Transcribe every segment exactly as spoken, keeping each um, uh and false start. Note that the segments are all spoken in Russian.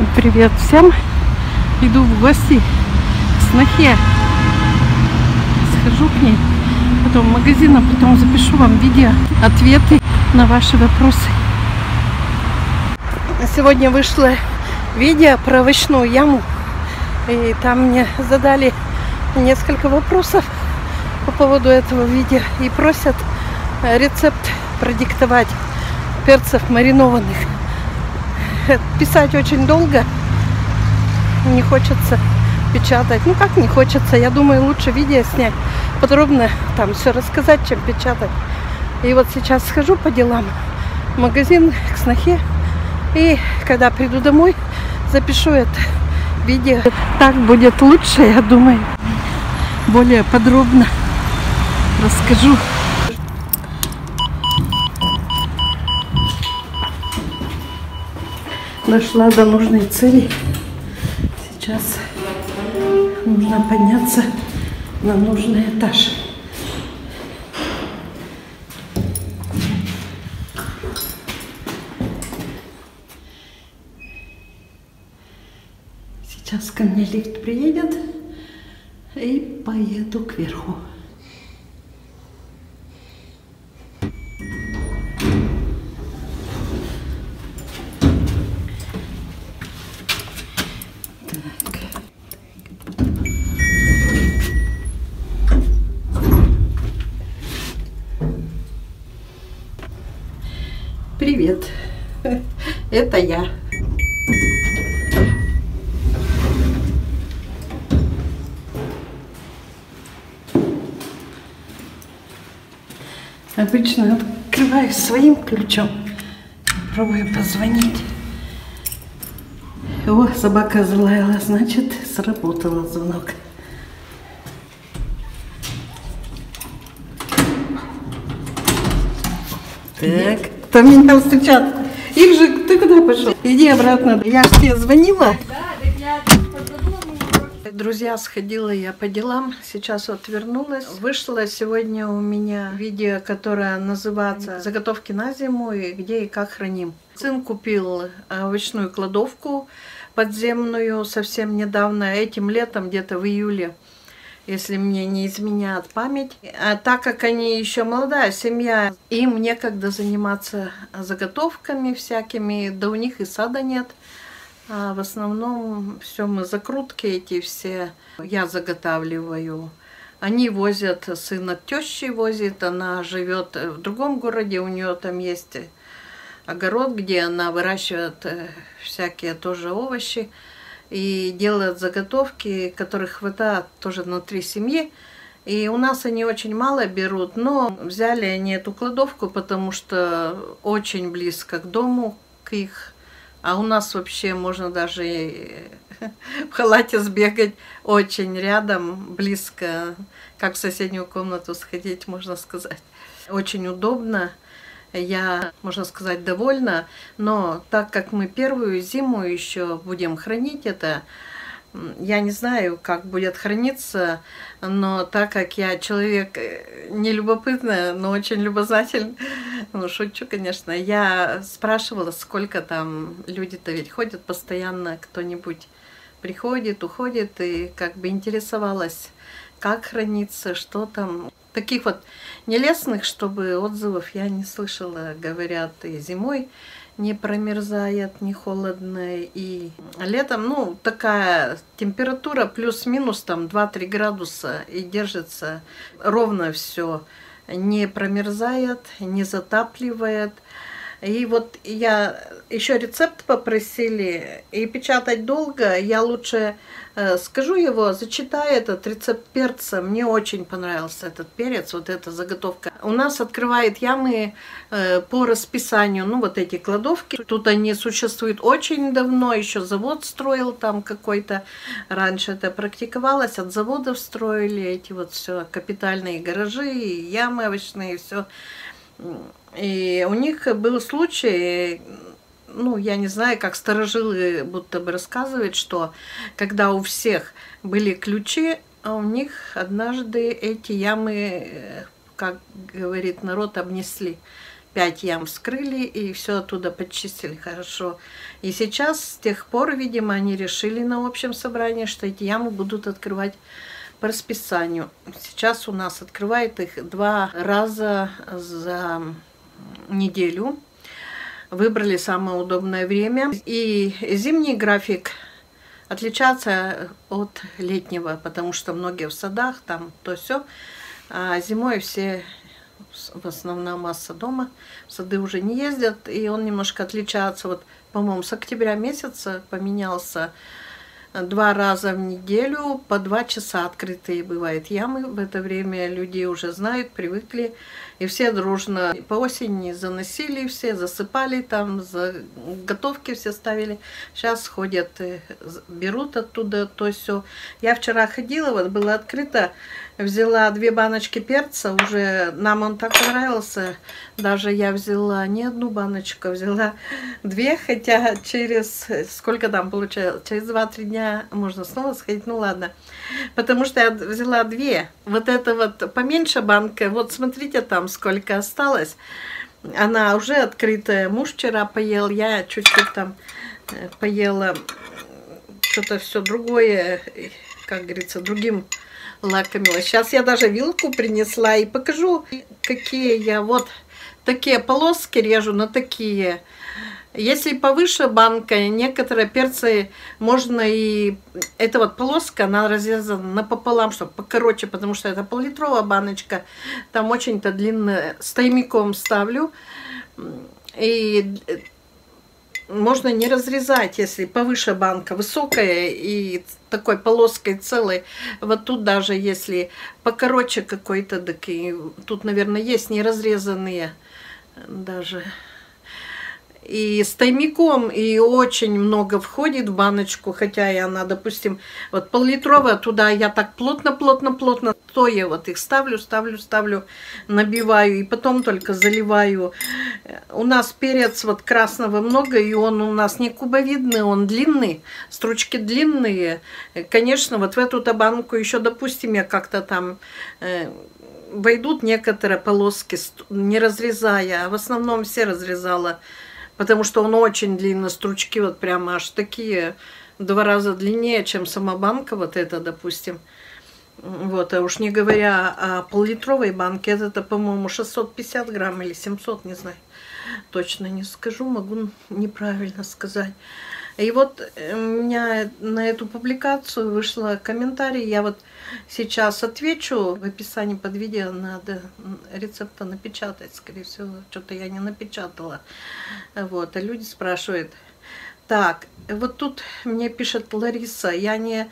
Привет всем! Иду в гости к снохе. Схожу к ней, потом в магазин, а потом запишу вам видео, ответы на ваши вопросы. Сегодня вышло видео про овощную яму. И там мне задали несколько вопросов по поводу этого видео. И просят рецепт продиктовать перцев маринованных. Писать очень долго. Не хочется печатать. Ну как не хочется? Я думаю, лучше видео снять. Подробно там все рассказать, чем печатать. И вот сейчас схожу по делам в магазин к снохе. И когда приду домой, запишу это видео. Так будет лучше, я думаю. Более подробно расскажу. Дошла до нужной цели. Сейчас нужно подняться на нужный этаж. Сейчас ко мне лифт приедет и поеду кверху. Привет, это я. Обычно открываю своим ключом. Пробую позвонить. О, собака залаяла, значит, сработал звонок. Так, кто меня встречает? Их же, ты куда пошел? Иди обратно. Я же тебе звонила. Друзья, сходила я по делам, сейчас вот вернулась. Вышло сегодня у меня видео, которое называется «Заготовки на зиму и где и как храним». Сын купил овощную кладовку подземную совсем недавно, этим летом, где-то в июле, если мне не изменяет память. А так как они еще молодая семья, им некогда заниматься заготовками всякими, да у них и сада нет. А в основном все мы закрутки эти все я заготавливаю. Они возят, сын от тещи возит, она живет в другом городе, у нее там есть огород, где она выращивает всякие тоже овощи и делает заготовки, которых хватает тоже на три семьи. И у нас они очень мало берут, но взяли они эту кладовку, потому что очень близко к дому, к их. А у нас вообще можно даже и в халате сбегать очень рядом, близко, как в соседнюю комнату сходить, можно сказать. Очень удобно, я, можно сказать, довольна. Но так как мы первую зиму еще будем хранить это, я не знаю, как будет храниться, но так как я человек не любопытный, но очень любознательный, ну, шучу, конечно, я спрашивала, сколько там люди-то ведь ходят постоянно, кто-нибудь приходит, уходит, и как бы интересовалась, как хранится, что там. Таких вот нелестных, чтобы отзывов я не слышала, говорят, и зимой не промерзает, не холодно, и летом, ну, такая температура плюс-минус там два-три градуса, и держится ровно все, не промерзает, не затапливает. И вот я еще рецепт попросили, и печатать долго, я лучше э, скажу его, зачитаю этот рецепт перца. Мне очень понравился этот перец, вот эта заготовка. У нас открывает ямы э, по расписанию, ну вот эти кладовки. Тут они существуют очень давно, еще завод строил там какой-то. Раньше это практиковалось, от заводов строили эти вот все капитальные гаражи, ямы овощные, все. И у них был случай, ну, я не знаю, как старожилы будто бы рассказывают, что когда у всех были ключи, а у них однажды эти ямы, как говорит народ, обнесли. пять ям вскрыли и все оттуда подчистили хорошо. И сейчас, с тех пор, видимо, они решили на общем собрании, что эти ямы будут открывать по расписанию. Сейчас у нас открывают их два раза за неделю. Выбрали самое удобное время. И зимний график отличается от летнего, потому что многие в садах, там то все, а зимой все в основном масса дома, в сады уже не ездят, и он немножко отличается. Вот, по-моему, с октября месяца поменялся. Два раза в неделю по два часа открытые бывают ямы. В это время люди уже знают, привыкли. И все дружно по осени заносили, все засыпали там, заготовки все ставили. Сейчас ходят, берут оттуда то все. Я вчера ходила, вот было открыто, взяла две баночки перца. Уже нам он так понравился. Даже я взяла не одну баночку, взяла две, хотя через, сколько там получается, через два-три дня можно снова сходить, ну ладно. Потому что я взяла две. Вот это вот поменьше банка, вот смотрите там сколько осталось. Она уже открытая. Муж вчера поел, я чуть-чуть там поела что-то все другое, как говорится, другим лакомилась. Сейчас я даже вилку принесла и покажу, какие я вот такие полоски режу на такие. Если повыше банка, некоторые перцы можно и... Это вот полоска, она разрезана напополам, чтобы покороче, потому что это пол-литровая баночка. Там очень-то длинная. С тайником ставлю. И можно не разрезать, если повыше банка, высокая и такой полоской целой. Вот тут даже если покороче какой-то, так и тут, наверное, есть неразрезанные даже... И с тайником, и очень много входит в баночку, хотя и она, допустим, вот пол-литровая, туда я так плотно-плотно-плотно, стоя вот их ставлю, ставлю, ставлю, набиваю, и потом только заливаю. У нас перец вот красного много, и он у нас не кубовидный, он длинный, стручки длинные. Конечно, вот в эту-то банку еще, допустим, я как-то там... войдут некоторые полоски, не разрезая, а в основном все разрезала. Потому что он очень длинный, стручки вот прямо аж такие, два раза длиннее, чем сама банка, вот эта, допустим. Вот, а уж не говоря о пол-литровой банке, это, по-моему, шестьсот пятьдесят грамм или семьсот, не знаю. Точно не скажу, могу неправильно сказать. И вот у меня на эту публикацию вышел комментарий, я вот сейчас отвечу, в описании под видео надо рецепта напечатать, скорее всего, что-то я не напечатала. Вот, а люди спрашивают, так, вот тут мне пишет Лариса, я не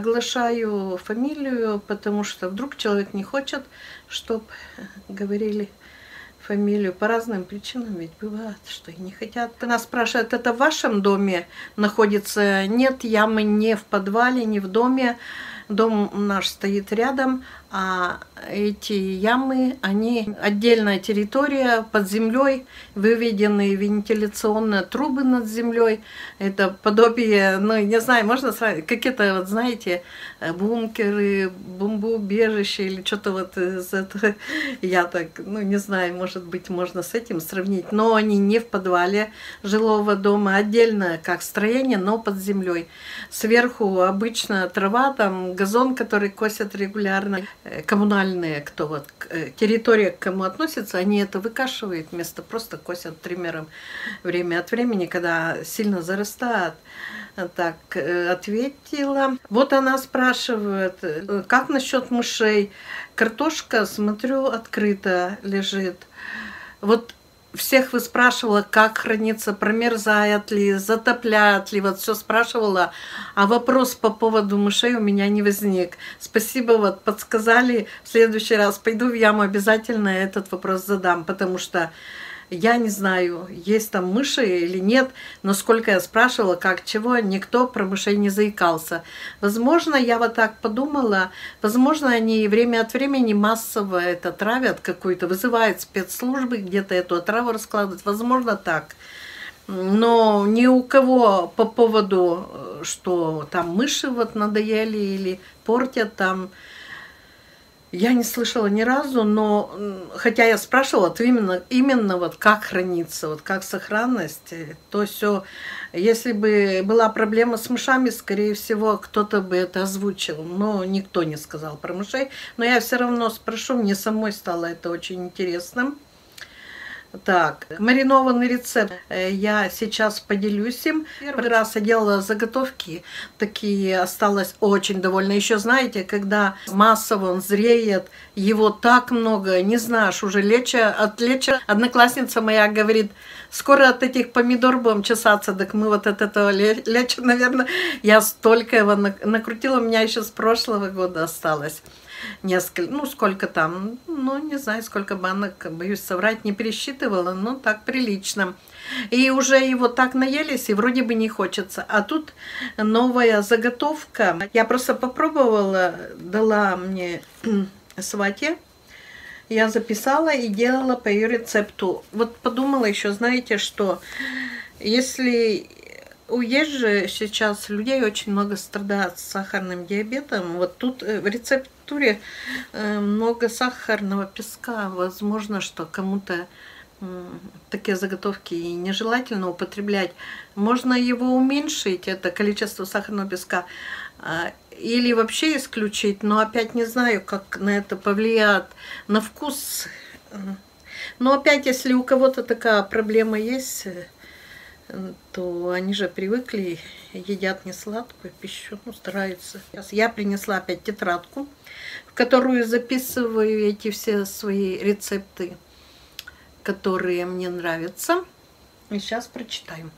оглашаю фамилию, потому что вдруг человек не хочет, чтобы говорили фамилию по разным причинам, ведь бывает, что и не хотят. Она спрашивает, это в вашем доме находится? Нет, ямы не в подвале, не в доме. Дом наш стоит рядом, а эти ямы, они отдельная территория под землей, выведены вентиляционные трубы над землей. Это подобие, ну, не знаю, можно сравнить, какие-то, вот, знаете, бункеры, бомбоубежища или что-то вот из этого. Я так, ну, не знаю, может быть, можно с этим сравнить. Но они не в подвале жилого дома, отдельно как строение, но под землей. Сверху обычно трава, там газон, который косят регулярно. Коммунальные, кто вот территория к кому относится, они это выкашивают, вместо просто косят триммером время от времени, когда сильно зарастает. Так, ответила. Вот она спрашивает, как насчет мышей? Картошка, смотрю, открыто лежит. Вот всех вы спрашивала, как хранится, промерзает ли, затопляет ли, вот все спрашивала, а вопрос по поводу мышей у меня не возник. Спасибо, вот подсказали, в следующий раз пойду в яму, обязательно этот вопрос задам, потому что я не знаю, есть там мыши или нет, но сколько я спрашивала, как, чего, никто про мышей не заикался. Возможно, я вот так подумала, возможно, они время от времени массово это травят какую-то, вызывают спецслужбы где-то эту отраву раскладывать, возможно, так. Но ни у кого по поводу, что там мыши вот надоели или портят там, Я не слышала ни разу, но хотя я спрашивала, вот именно, именно вот как хранится, вот как сохранность, то все. Если бы была проблема с мышами, скорее всего, кто-то бы это озвучил, но никто не сказал про мышей. Но я все равно спрошу, мне самой стало это очень интересно. Так, маринованный рецепт. Я сейчас поделюсь им. Первый раз я делала заготовки, такие осталось очень довольна. Еще знаете, когда массово он зреет, его так много, не знаешь, уже леча, от леча. Одноклассница моя говорит, скоро от этих помидор будем чесаться, так мы вот от этого леча, наверное, я столько его накрутила, у меня еще с прошлого года осталось. Несколько, ну сколько там, ну не знаю, сколько банок, боюсь соврать, не пересчитывала, но так прилично. И уже его так наелись, и вроде бы не хочется. А тут новая заготовка. Я просто попробовала, дала мне свате, я записала и делала по ее рецепту. Вот подумала еще, знаете, что если... Есть же сейчас людей очень много страдает сахарным диабетом. Вот тут в рецептуре много сахарного песка. Возможно, что кому-то такие заготовки нежелательно употреблять. Можно его уменьшить, это количество сахарного песка, или вообще исключить, но опять не знаю, как на это повлияет на вкус. Но опять, если у кого-то такая проблема есть, то они же привыкли, едят не сладкую пищу, ну, стараются. Сейчас я принесла опять тетрадку, в которую записываю эти все свои рецепты, которые мне нравятся. И сейчас прочитаем.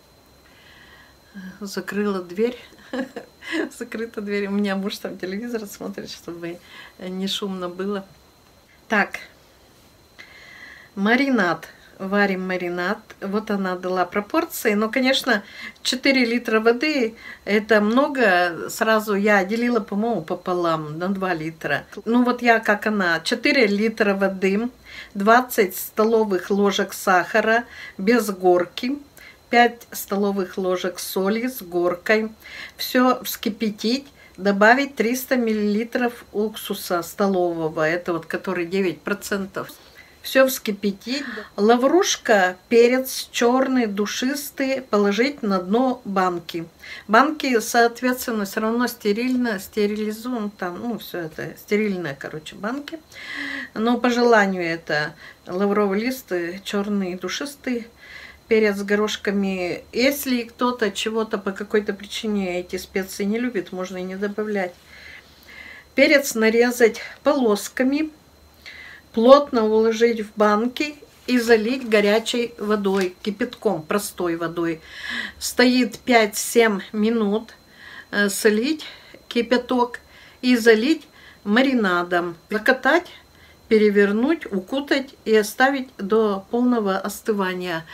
Закрыла дверь. Закрыта дверь. У меня муж там телевизор смотрит, чтобы не шумно было. Так. Маринад. Варим маринад. Вот она дала пропорции. Но, конечно, четыре литра воды это много. Сразу я делила, по-моему, пополам на два литра. Ну вот я, как она, четыре литра воды, двадцать столовых ложек сахара без горки, пять столовых ложек соли с горкой. Все вскипятить. Добавить триста миллилитров уксуса столового. Это вот который девять процентов. Все вскипятить. Лаврушка, перец черный, душистый, положить на дно банки. Банки, соответственно, все равно стерильно, стерилизуем там, ну, все это, стерильные, короче, банки. Но по желанию это лавровый лист, черный, душистый, перец с горошками. Если кто-то чего-то по какой-то причине эти специи не любит, можно и не добавлять. Перец нарезать полосками. Плотно уложить в банки и залить горячей водой, кипятком, простой водой. Стоит пять-семь минут, солить кипяток и залить маринадом. Закатать, перевернуть, укутать и оставить до полного остывания.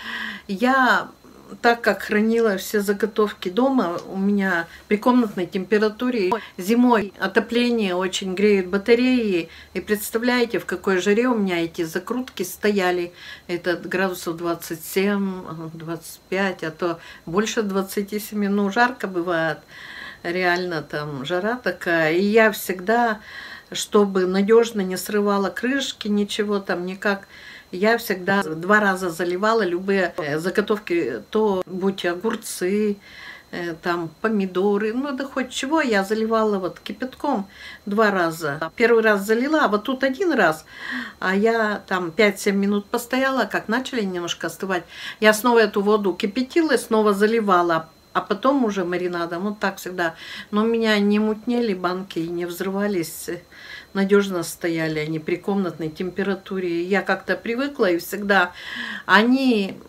Я, так как хранила все заготовки дома, у меня при комнатной температуре, зимой отопление очень греют батареи, и представляете, в какой жаре у меня эти закрутки стояли, это градусов двадцать семь, двадцать пять, а то больше двадцати семи, ну жарко бывает, реально там жара такая, и я всегда, чтобы надежно не срывала крышки, ничего там никак, я всегда два раза заливала любые заготовки, то будь огурцы, там помидоры, ну да хоть чего, я заливала вот кипятком два раза. Первый раз залила, а вот тут один раз, а я там пять-семь минут постояла, как начали немножко остывать, я снова эту воду кипятила и снова заливала, а потом уже маринадом, вот так всегда. Но у меня не мутнели банки и не взрывались, надежно стояли они при комнатной температуре. Я как-то привыкла, и всегда они,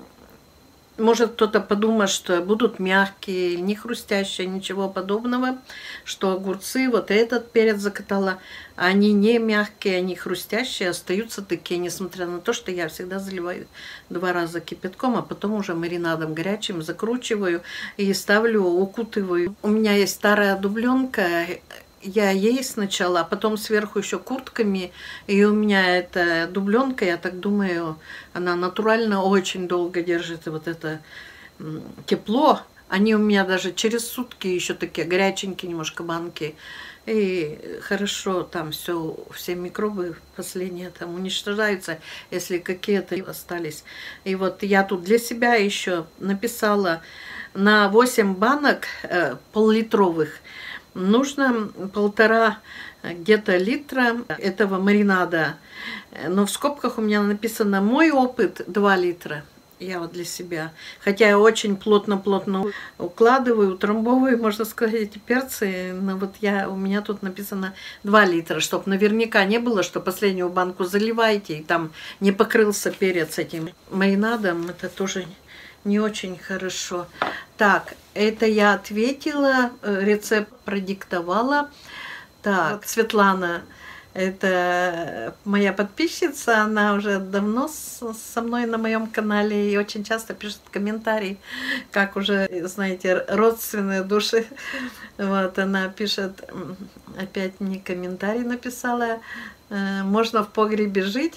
может кто-то подумает, что будут мягкие, не хрустящие, ничего подобного, что огурцы, вот этот перец закатала, они не мягкие, они хрустящие, остаются такие, несмотря на то, что я всегда заливаю два раза кипятком, а потом уже маринадом горячим закручиваю и ставлю, укутываю. У меня есть старая дубленка, я ей сначала, а потом сверху еще куртками, и у меня эта дубленка, я так думаю, она натурально очень долго держит вот это тепло, Они у меня даже через сутки еще такие горяченькие немножко банки. И хорошо там все, все микробы последние там уничтожаются, если какие-то остались. И вот я тут для себя еще написала на восемь банок э, пол-литровых нужно полтора где-то литра этого маринада. Но в скобках у меня написано «мой опыт два литра». Я вот для себя. Хотя я очень плотно-плотно укладываю, утрамбовываю, можно сказать, эти перцы. Но вот я, у меня тут написано два литра, чтобы наверняка не было, что последнюю банку заливаете, и там не покрылся перец этим маринадом. Это тоже не очень хорошо. Так, это я ответила, рецепт продиктовала. Так, Светлана. Это моя подписчица, она уже давно со мной на моем канале и очень часто пишет комментарии, как уже, знаете, родственные души. Вот, она пишет, опять мне комментарий написала, можно в погребе жить,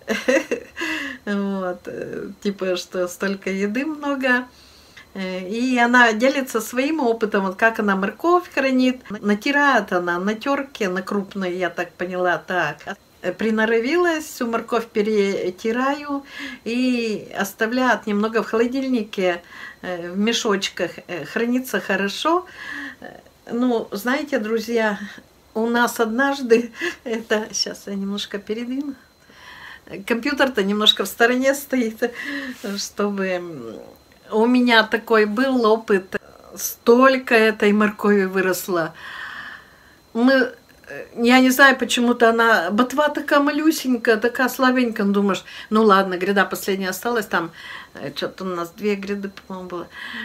вот, типа, что столько еды много. И она делится своим опытом, вот как она морковь хранит. Натирает она на терке, на крупной, я так поняла, так. Приноровилась, всю морковь перетираю и оставляют немного в холодильнике, в мешочках. Хранится хорошо. Ну, знаете, друзья, у нас однажды, это, сейчас я немножко передвину, компьютер-то немножко в стороне стоит, чтобы... У меня такой был опыт, столько этой моркови выросло. Мы, я не знаю, почему-то она, ботва такая малюсенькая, такая слабенькая, думаешь, ну ладно, гряда последняя осталась, там что-то у нас две гряды, по-моему, было.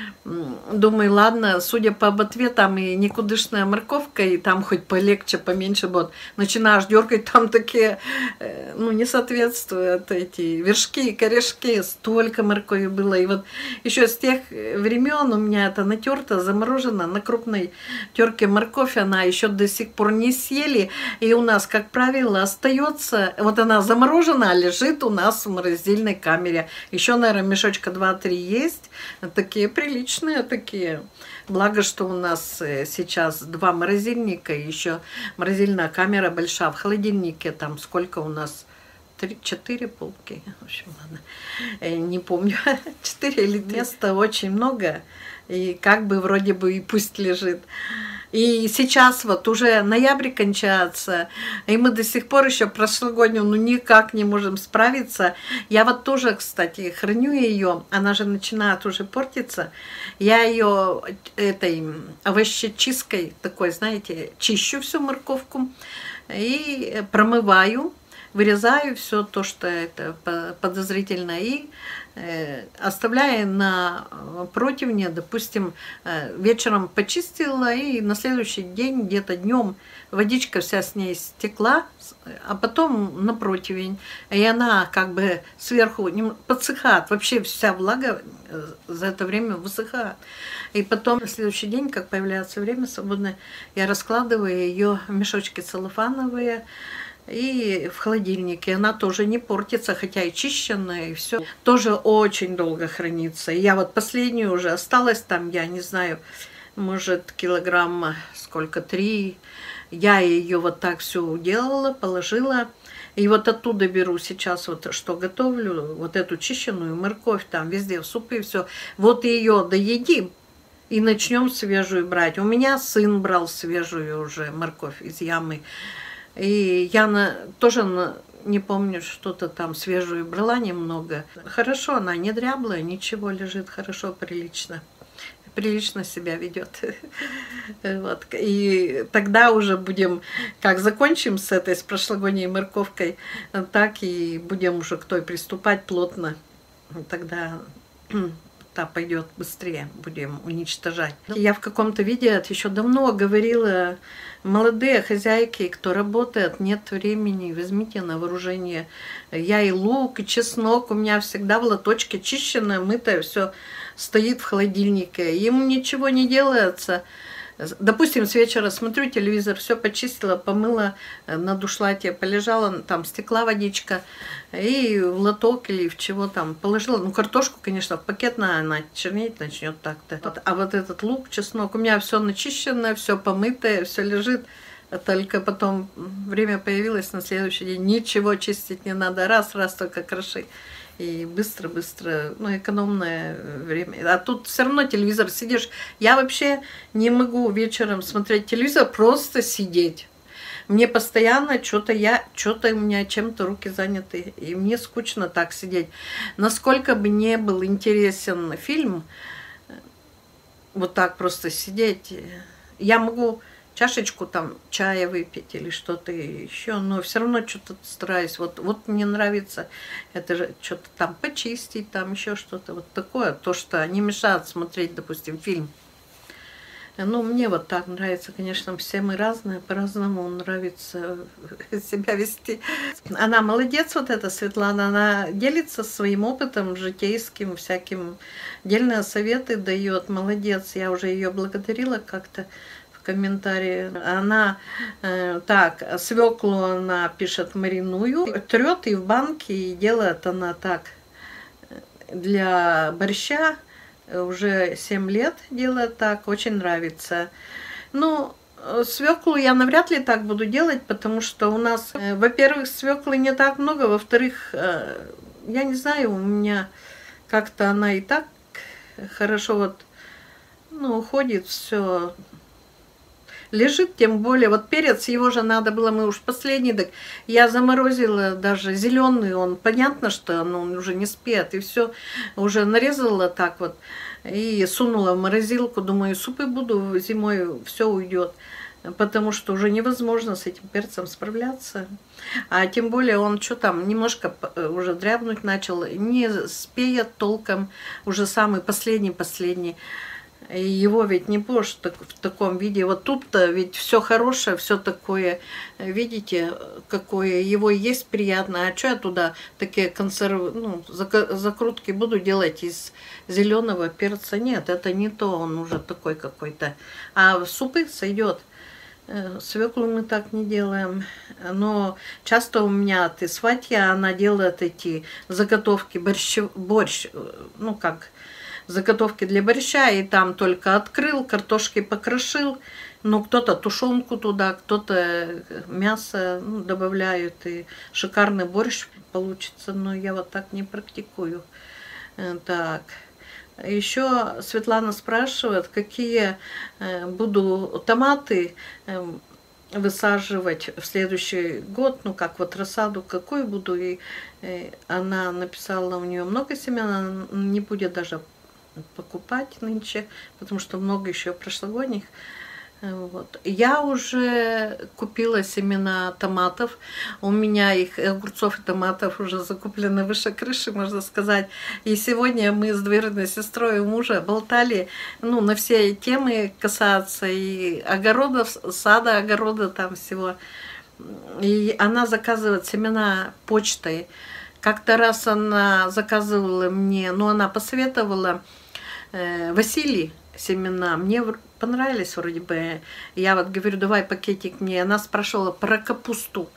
Думаю, ладно, судя по ботве, там и никудышная морковка, и там хоть полегче, поменьше будет. Начинаешь дергать, там такие, ну, не соответствуют эти вершки, корешки, столько моркови было. И вот еще с тех времен у меня это натерто, заморожено на крупной терке морковь, она еще до сих пор не съели, и у нас, как правило, остается, вот она заморожена, лежит у нас в морозильной камере. Еще, наверное, мешочка два-три есть, такие приличные, такие. Благо, что у нас сейчас два морозильника, еще морозильная камера большая, в холодильнике там сколько у нас, три-четыре полки, в общем, ладно, не помню, четыре или три. Места очень много, и как бы вроде бы и пусть лежит. И сейчас вот уже ноябрь кончается, и мы до сих пор еще прошлогоднюю ну никак не можем справиться. Я вот тоже, кстати, храню ее, она же начинает уже портиться. Я ее этой овощечисткой такой, знаете, чищу всю морковку и промываю. Вырезаю все то, что это подозрительно, и э, оставляю на противне, допустим, э, вечером почистила, и на следующий день, где-то днем, водичка вся с ней стекла, а потом на противень, и она как бы сверху подсыхает, вообще вся влага за это время высыхает. И потом на следующий день, как появляется время свободное, я раскладываю ее в мешочки целлофановые, и в холодильнике. Она тоже не портится, хотя и чищенная, и все. Тоже очень долго хранится. И я вот последнюю уже осталась там, я не знаю, может килограмма сколько, три. Я ее вот так все уделала, положила. И вот оттуда беру сейчас вот что готовлю, вот эту чищенную морковь, там везде в супы, все. Вот ее доедим. И начнем свежую брать. У меня сын брал свежую уже морковь из ямы. И я на, тоже на, не помню, что-то там свежую брала немного. Хорошо, она не дряблая, ничего, лежит хорошо, прилично. Прилично себя ведет. Вот. И тогда уже будем, как закончим с этой, с прошлогодней морковкой, так и будем уже к той приступать плотно. Тогда та пойдет быстрее, будем уничтожать. Я в каком-то видео еще давно говорила, молодые хозяйки, кто работает, нет времени, возьмите на вооружение. Я и лук, и чеснок, у меня всегда в лоточке чищенное, мытое, все стоит в холодильнике. Ему ничего не делается. Допустим, с вечера смотрю телевизор, все почистила, помыла, на дуршлаге полежала, там стекла водичка, и в лоток или в чего там положила. Ну, картошку, конечно, в пакет, на, она чернеть начнет так-то. А вот этот лук, чеснок, у меня все начищенное, все помытое, все лежит. Только потом время появилось на следующий день, ничего чистить не надо, раз-раз только кроши. И быстро-быстро, ну, экономное время. А тут все равно телевизор сидишь. Я вообще не могу вечером смотреть телевизор, просто сидеть. Мне постоянно что-то я, что-то у меня чем-то руки заняты. И мне скучно так сидеть. Насколько бы не был интересен фильм, вот так просто сидеть, я могу чашечку там чая выпить или что-то еще, но все равно что-то стараюсь. Вот, вот мне нравится это же что-то там почистить, там еще что-то вот такое, то, что не мешает смотреть, допустим, фильм. Ну, мне вот так нравится, конечно, все мы разные, по-разному нравится себя вести. Она молодец, вот эта Светлана, она делится своим опытом житейским, всяким, дельные советы дает, молодец, я уже ее благодарила как-то комментарии. Она э, так, свеклу она пишет мариную, трет и в банке, и делает она так для борща. Уже семь лет делает так, очень нравится. Ну, свеклу я навряд ли так буду делать, потому что у нас, э, во-первых, свеклы не так много, во-вторых, э, я не знаю, у меня как-то она и так хорошо вот, ну, уходит все. Лежит, тем более, вот перец, его же надо было, мы уж последний, так я заморозила даже зеленый, он, понятно, что ну, он уже не спеет, и все, уже нарезала так вот, и сунула в морозилку, думаю, супы буду зимой, все уйдет, потому что уже невозможно с этим перцем справляться, а тем более он что там, немножко уже дрябнуть начал, не спеет толком, уже самый последний-последний. И его ведь не будешь в таком виде. Вот тут-то ведь все хорошее, все такое, видите, какое его есть приятно. А что я туда такие консервы, ну, закрутки буду делать из зеленого перца? Нет, это не то, он уже такой какой-то. А в супы сойдет. Свеклу мы так не делаем. Но часто у меня ты сватья, она делает эти заготовки, борщ, борщ, ну как, заготовки для борща, и там только открыл, картошки покрошил, ну, кто-то тушенку туда, кто-то мясо ну, добавляют, и шикарный борщ получится, но я вот так не практикую. Так. Еще Светлана спрашивает, какие буду томаты высаживать в следующий год, ну как вот рассаду какой буду, и она написала, у нее много семян, она не будет даже покупать нынче, потому что много еще прошлогодних. Вот. Я уже купила семена томатов. У меня их, огурцов и томатов, уже закуплены выше крыши, можно сказать. И сегодня мы с двоюродной сестрой у мужа болтали, ну, на все темы касаться и огородов, сада, огорода там всего. И она заказывает семена почтой. Как-то раз она заказывала мне, ну, она посоветовала э, Василий семена. Мне понравились вроде бы. Я вот говорю, давай пакетик мне. Она спрашивала про капусту,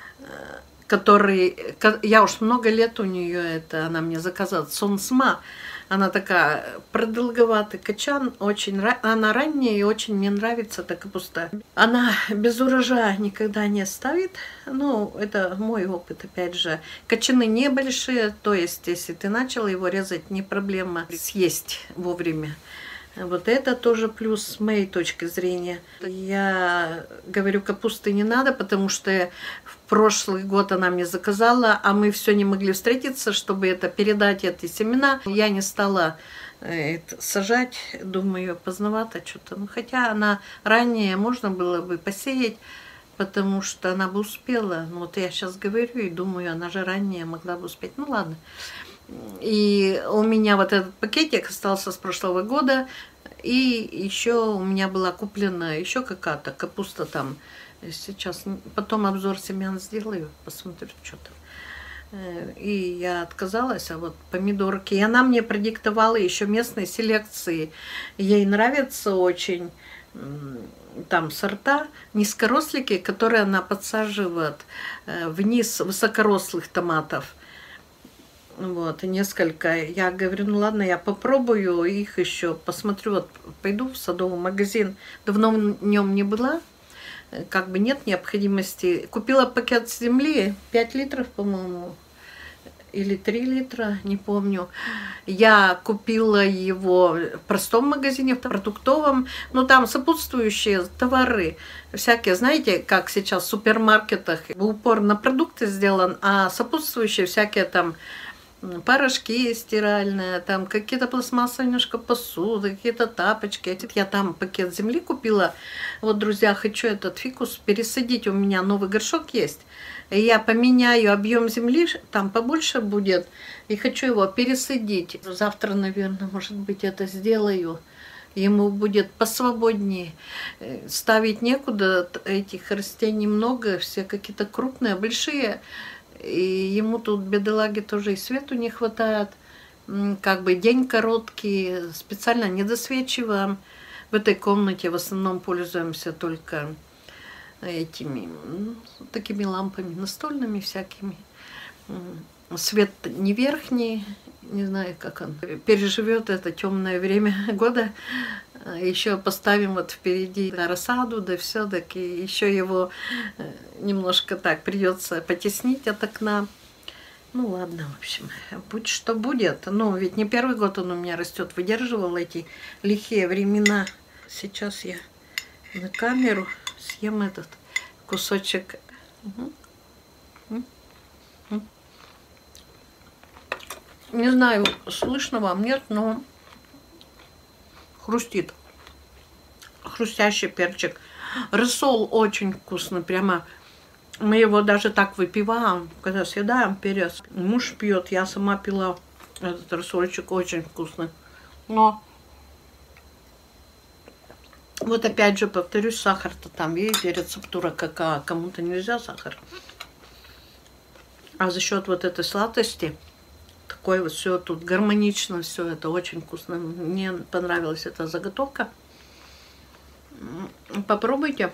который, я уж много лет у нее это, она мне заказала, сонсма. Она такая продолговатый качан, очень, она ранняя и очень мне нравится эта капуста. Она без урожая никогда не ставит, ну, это мой опыт, опять же. Качаны небольшие, то есть, если ты начал его резать, не проблема съесть вовремя. Вот это тоже плюс с моей точки зрения. Я говорю, капусты не надо, потому что в прошлый год она мне заказала, а мы все не могли встретиться, чтобы это передать эти семена. Я не стала это, сажать, думаю, поздновато что-то. Ну, хотя она ранее можно было бы посеять, потому что она бы успела. Ну, вот я сейчас говорю и думаю, она же ранее могла бы успеть. Ну, ладно. И у меня вот этот пакетик остался с прошлого года. И еще у меня была куплена еще какая-то капуста там. Сейчас потом обзор семян сделаю, посмотрю что-то. И я отказалась, а вот помидорки. И она мне продиктовала еще местные селекции. Ей нравится очень. там сорта, низкорослики, которые она подсаживает вниз высокорослых томатов. Вот, и несколько. Я говорю, ну ладно, я попробую их еще, посмотрю, вот пойду в садовый магазин. Давно в нем не была, как бы нет необходимости. Купила пакет земли, пять литров, по-моему, или три литра, не помню. Я купила его в простом магазине, в продуктовом, но там сопутствующие товары всякие, знаете, как сейчас в супермаркетах упор на продукты сделан, а сопутствующие всякие там порошки стиральные, там какие-то пластмассовые немножко посуды, какие-то тапочки. Я там пакет земли купила. Вот, друзья, хочу этот фикус пересадить. У меня новый горшок есть. И я поменяю объем земли, там побольше будет. И хочу его пересадить. Завтра, наверное, может быть, это сделаю. Ему будет посвободнее. Ставить некуда, этих растений много, все какие-то крупные, большие. И ему тут, бедолаге, тоже и свету не хватает. Как бы день короткий, специально не досвечиваем. В этой комнате в основном пользуемся только этими такими лампами настольными всякими. Свет не верхний, не знаю, как он переживет это темное время года. Еще поставим вот впереди рассаду, да все, так и еще его немножко так придется потеснить от окна. Ну ладно, в общем, будь что будет. Но ведь не первый год он у меня растет, выдерживал эти лихие времена. Сейчас я на камеру съем этот кусочек. Не знаю, слышно вам, нет, но хрустит. Хрустящий перчик. Рассол очень вкусный, прямо. Мы его даже так выпиваем, когда съедаем перец. Муж пьет, я сама пила этот рассольчик, очень вкусный. Но вот опять же повторюсь, сахар-то там, видите, рецептура какая, кому-то нельзя сахар. А за счет вот этой сладости такое вот все тут гармонично, все это очень вкусно. Мне понравилась эта заготовка. Попробуйте.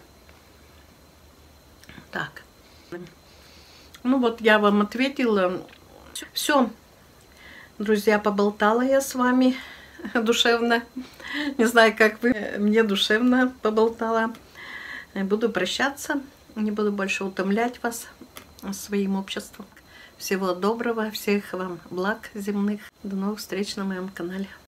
Так. Ну вот я вам ответила. Все, друзья, поболтала я с вами душевно. Не знаю, как вы, мне душевно поболтала. Буду прощаться. Не буду больше утомлять вас своим обществом. Всего доброго, всех вам благ земных. До новых встреч на моем канале.